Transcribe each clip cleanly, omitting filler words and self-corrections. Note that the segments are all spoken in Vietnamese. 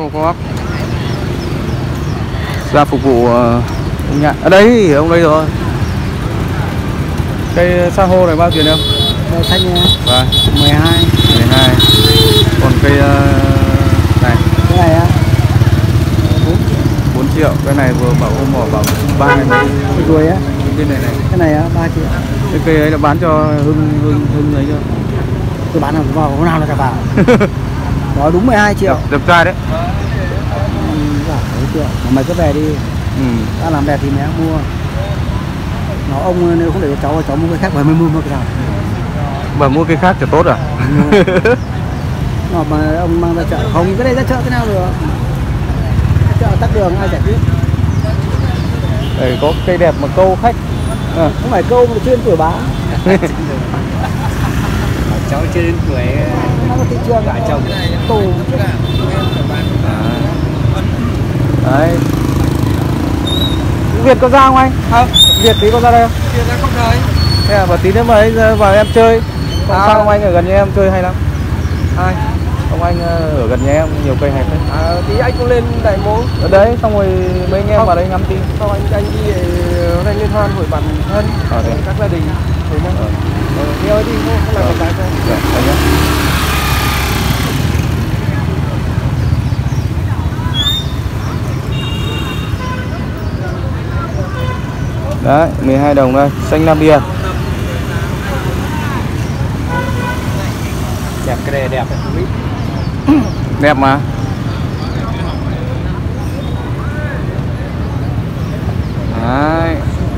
có bác ra phục vụ nhà. Ở đây, ông đây rồi. Cây sa hô này bao tiền không? Cây xanh nha. Vâng. 12. 12. Còn cây này. Cái này á 4 triệu. Cái này vừa bảo hôm bỏ bảo 3 này. cái ruồi á. Cái này này. Cái này á 3 triệu. Cái cây ấy là bán cho Hưng ấy chưa? Tôi bán vào hôm nào là cả vào. Đó đúng 12 triệu. Đẹp trai đấy. Triệu. Mày cứ về đi. Ta làm đẹp thì mẹ mua. Nó ông nếu không để cho cháu mua cái khác và mới mua cái nào. Bà mua cái khác thì tốt à? Nó mà ông mang ra chợ không, cái này ra chợ thế nào được? Chợ tắc đường ai giải quyết? Đây có cây đẹp mà câu khách. Không phải câu mà chuyên tuổi bán. Cháu chưa đến tuổi nó có thị trường cả chồng tù. Đấy. Việt có ra không anh? không? Việt tí có ra đây không? Chưa ra không thấy. Thế à, và tí nữa mà ấy vào em chơi. Không sao ông anh ở gần nhà em chơi hay lắm. Ai? Ông anh ở gần nhà em nhiều cây hay đấy. Tí anh cũng lên Đại Mỗ. Ở đấy xong rồi mấy anh em vào đây ngắm tí. Sau anh đi đây liên hoan hội bản thân các gia đình rồi nhá. Theo ấy đi không làm cái thôi. Đấy nhá. Đấy, 12 đồng đây, xanh Nam Biên. Đẹp, cái này đẹp đấy. Đẹp mà. Đấy.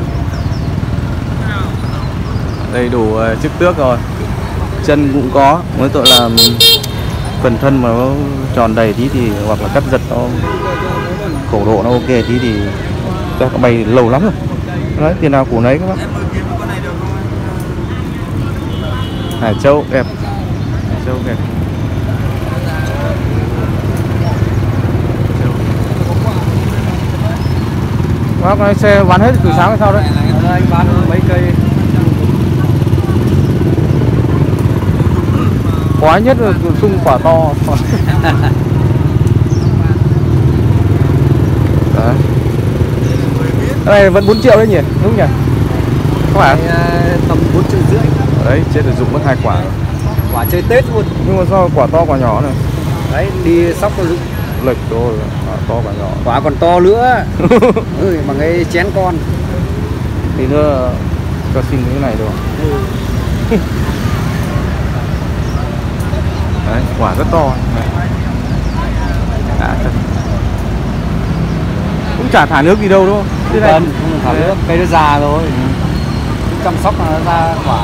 Đầy đủ chức tước rồi. Chân cũng có, mỗi tội là phần thân mà nó tròn đầy tí thì hoặc là cắt giật nó khổ độ nó ok tí thì chắc bay lâu lắm rồi. Đấy, tiền nào của nấy các bác. Hải Châu đẹp. Hải Châu đẹp. Bác nói xe bán hết từ sáng đến sau đấy. Anh bán mấy cây. Quái nhất là sung quả to. Đấy. Cái này vẫn 4 triệu đấy nhỉ? Đúng nhỉ? Không phải Tầm 4,5 triệu. Đấy, chết rồi, dùng mất 2 quả rồi. Quả chơi Tết luôn. Nhưng mà do quả to quả nhỏ này. Đấy, đi sóc nó lệch rồi, quả to quả nhỏ. quả còn to nữa. Bằng cái chén con. Tí nữa cho xin cái này được. Đấy, quả rất to. Cũng chả thả nước gì đâu đúng không? Không thả nước, cây nó già rồi. Chăm sóc nó ra quả.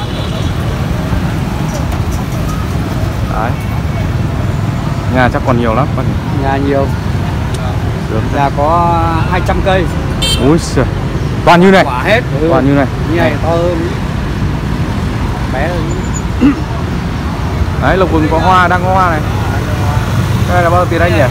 Đấy. Nhà chắc còn nhiều lắm. Nhà nhiều. Nhà có 200 cây. Ui giời. Toàn như này. Quả hết. Toàn như này. Như này to hơn. Bé hơn. Đấy, Lộc Vừng có hoa, đang có hoa này. Cái này là bao tiền anh nhỉ?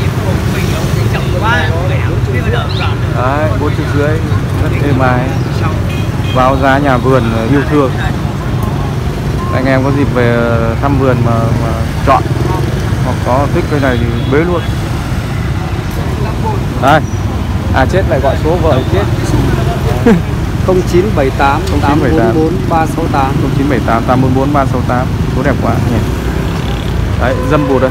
Đấy, 4,5 triệu. Rất êm ái. Vào giá nhà vườn yêu thương. Anh em có dịp về thăm vườn mà chọn hoặc có thích cây này thì bế luôn. Đây. À chết, lại gọi số vợ chết. 0978 844 368 0978 844 368. Số đẹp quá nhỉ. Đấy, dâm bụt đây.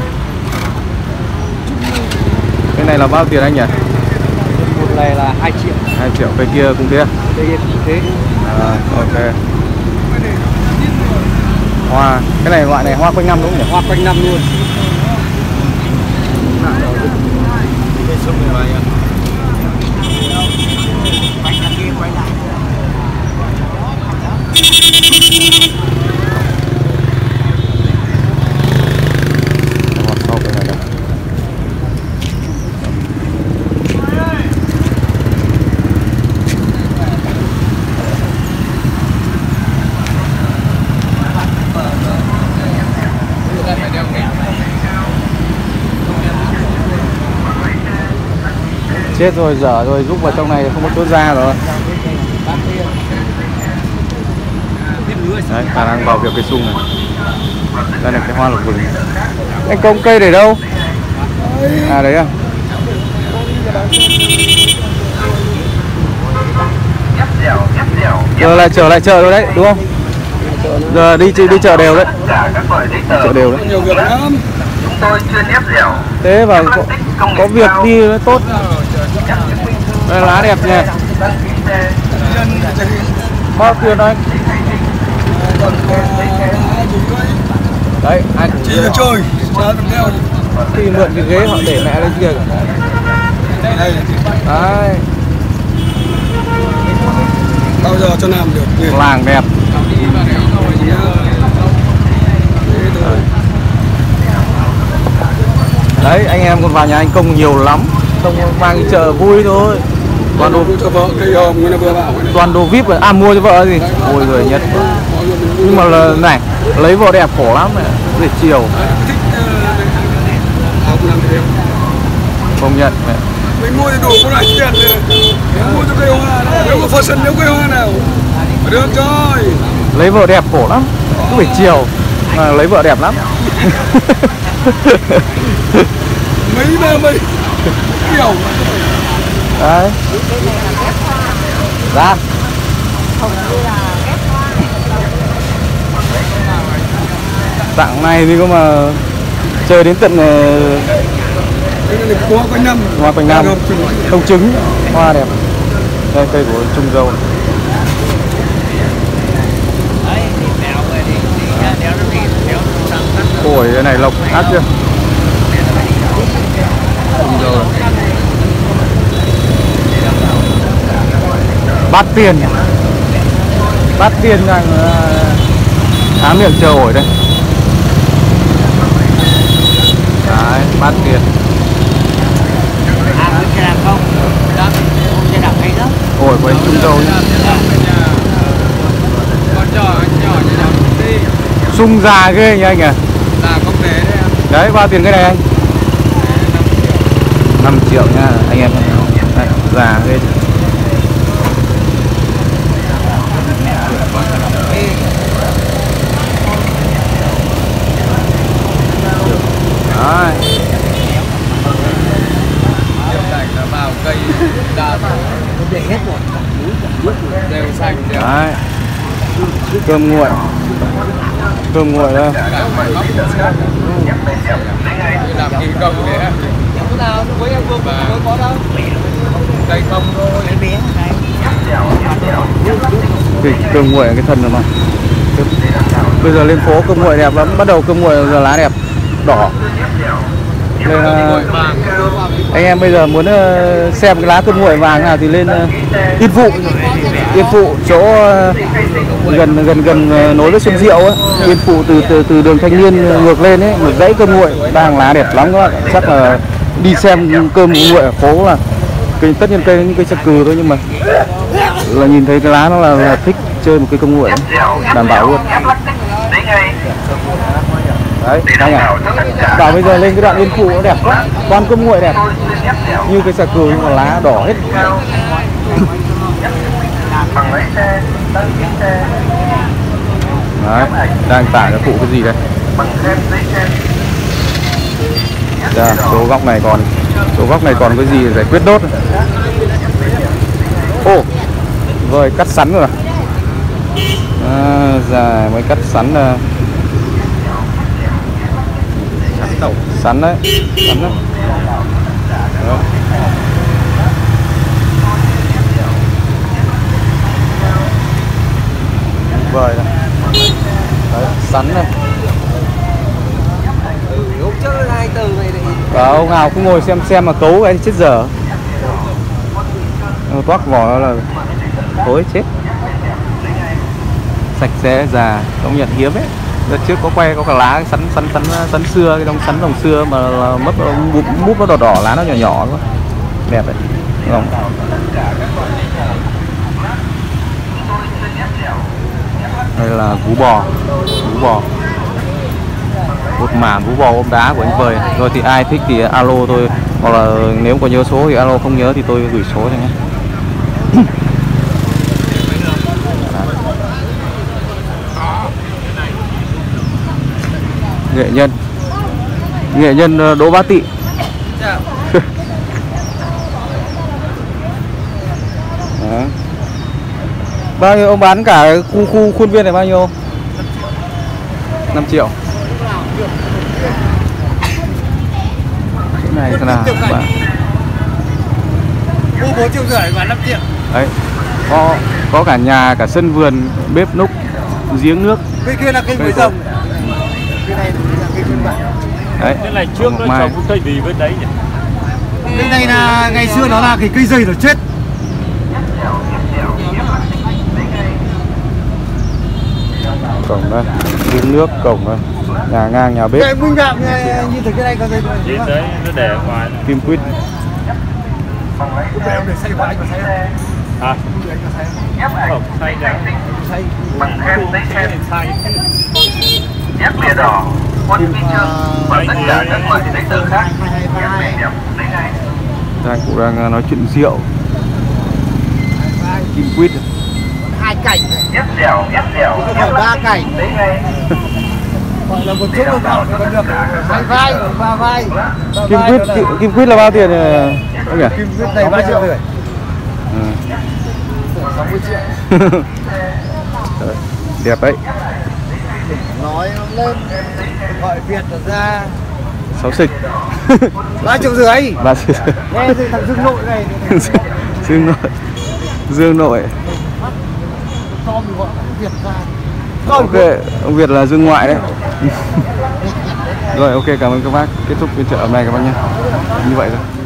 Cái này là bao tiền anh nhỉ? Một này là 2 triệu. 2 triệu, cây kia cũng thế. Cây kia cũng thế. Ok. Hoa, cái này loại này hoa quanh năm đúng không nhỉ? Hoa quanh năm luôn. Chết rồi, dở rồi, rút vào trong này không có chỗ ra rồi. Đấy, khả năng vào việc cây sung này. Đây là cái hoa lộc vừng. Anh công cây để đâu? À đấy à? Giờ lại trở lại chợ rồi đấy, đúng không? Giờ đi chợ đều đấy. Chợ đều đấy. Nhiều việc lắm. Thế và có việc đi nó tốt. Đây lá đẹp nha. Bao tiền anh? Đấy, anh Chỉ là chơi, thì mượn cái ghế họ để mẹ lên kia. đây. Đấy. Bao giờ cho làm được. Làng đẹp. Đấy, anh em còn vào nhà anh Công nhiều lắm. Không mang đi chợ vui thôi. Toàn đồ cho vợ cây hòm người ta vừa bảo. Toàn đồ VIP à, mua cho vợ gì? Ôi giời nhất. Nhưng mà là này, lấy vợ đẹp khổ lắm này, để chiều. Công nhận này. Mình mua thì đủ có lại tiền rồi. Mình mua cho cây hoa nào, nếu có fashion nếu cây hoa nào. Được rồi. Lấy vợ đẹp khổ lắm, cứ phải chiều. Mà lấy vợ đẹp lắm. Mấy kiểu. Đấy. Ra. Tặng này thì có mà chơi đến tận Hoa quanh năm. Hoa quanh năm. Không trứng, hoa đẹp. Đây cây của Trung Dâu. Ôi cái này lộc ác chưa? Trung Dâu. Bát tiền. Bát tiền rằng há miệng chờ ổi đây. Đấy, bát tiền. Ôi của anh Trung Dâu nhá. Sung già ghê nhỉ anh à? Đấy, bao tiền cái này anh? 5 triệu nha anh em. Đấy, già ghê. Đấy. Vào cây đa để hết rồi. Đều xanh đều. Đấy. Cơm nguội. Cơm nguội đâu. Làm kỳ công đấy. Cây không thôi. Cơm nguội cái thân rồi mà. Bây giờ lên phố cơm nguội đẹp lắm. Bắt đầu cơm nguội giờ lá đẹp đỏ. Nên anh em bây giờ muốn xem cái lá cơm nguội vàng nào thì lên Yên Phụ chỗ gần nối với Xuân Diệu ấy. Yên Phụ từ đường Thanh Niên ngược lên ấy, một dãy cơm nguội đang lá đẹp lắm các bạn. Chắc là đi xem cơm nguội ở phố là tất nhiên cây những cây chạc cừ thôi, nhưng mà là nhìn thấy cái lá nó là thích chơi một cây cơm nguội đảm bảo luôn. Đấy, anh ạ. Bảo bây giờ lên cái đoạn Yên Phụ nó đẹp quá, toàn cơm nguội đẹp. Như cái xà cừ nhưng mà lá đỏ hết. Đấy, đang tải cái phụ cái gì đây? Dạ, số góc này còn cái gì để giải quyết đốt. Ô, rồi cắt sắn rồi. Dài mới cắt sắn là sắn đấy, sắn đấy. Đó. Vời này. Đấy, sắn này. Ông nào cũng ngồi xem mà cấu cái chết dở. Toác vỏ nó là thối chết. Sạch sẽ già, công nhận hiếm ấy. Đợt trước có cả lá sắn xưa, cái sắn đồng xưa mà mất múp nó đỏ lá nó nhỏ nhỏ thôi. Đẹp đấy. Đúng không? Đây là vú bò. Một mảng vú bò ôm đá của anh Vời. Rồi thì ai thích thì alo tôi, hoặc là nếu có nhớ số thì alo, không nhớ thì tôi gửi số cho nhé. Nghệ nhân Đỗ Bá Tị. Chào. Đó. Bao nhiêu ông bán cả khu khuôn viên này bao nhiêu? 5 triệu. Cái này thế nào các bạn? Mua 4,5 triệu và 5 triệu. Đấy. Có cả nhà, cả sân vườn, bếp núc, giếng nước. Bên kia là cây bưởi rồng. Bên này là cây nguyên bản. Đấy. Cái này trước nó trồng cây gì bên đấy nhỉ? Bên này là ngày xưa nó là cái cây dây rồi chết. Cổng đây, giếng nước, cổng đây, nhà ngang, nhà bếp. Cái minh đạm như thế cái này có dây rồi. Trên đấy nó để ở ngoài. Kim quýt. Để ông để xây của anh mà xây không? À, không, xay ra. Xây. Bằng khen giấy khen Xay. nhắc lìa đỏ quân huy chương và tất cả các loại giấy tờ khác nhắc về điểm lấy ngay. Đang cũng đang nói chuyện rượu. Kim quýt. 2 cảnh. Nhắc dẻo Phải 3 cảnh. lấy ngay. Gọi là một chút một đỏ thì còn được. 2 vai, 3 vai. Kim quýt là bao tiền anh nhỉ? Kim quýt này 3 triệu rồi. Ừ. 60 triệu. Đấy, đẹp đấy. Nói nó lên gọi Việt là ra 6 xịch. 3,5 triệu. Nghe thì thằng Dương Nội này. Dương Nội. Dương Nội. To mình gọi Việt ra. Ok, ông Việt là Dương Ngoại đấy. Rồi ok, cảm ơn các bác. Kết thúc phiên chợ hôm nay các bác nhé. Như vậy thôi.